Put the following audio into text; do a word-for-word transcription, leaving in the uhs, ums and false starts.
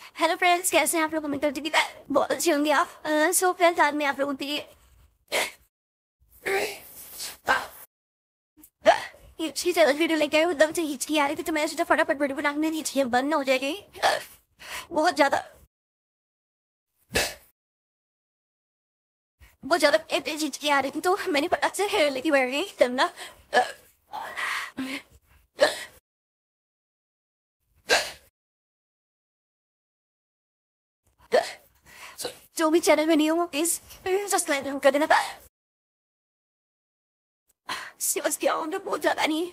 Hello friends, कैसे हैं आप लोग? उम्मीद करती हूँ कि बहुत अच्छे होंगे आप। सो फ्रेंड्स, आज मैं आप लोगों के लिए हिचकी चैलेंज वीडियो लेके आई हूँ। एकदम से हिचकी आ रही थी तो मैंने सोचा फटाफट वीडियो बनाने में हिचकी बंद हो जाएगी। बहुत ज्यादा बहुत ज्यादा तेज हिचकी आ रही थी तो मैंने फटाक से हेयर लेके बैठ गई करना। जो भी चैनल में नहीं हो प्लीज सब्सक्राइब कर देना। सिर्फ क्या होगा, बहुत ज्यादा नहीं।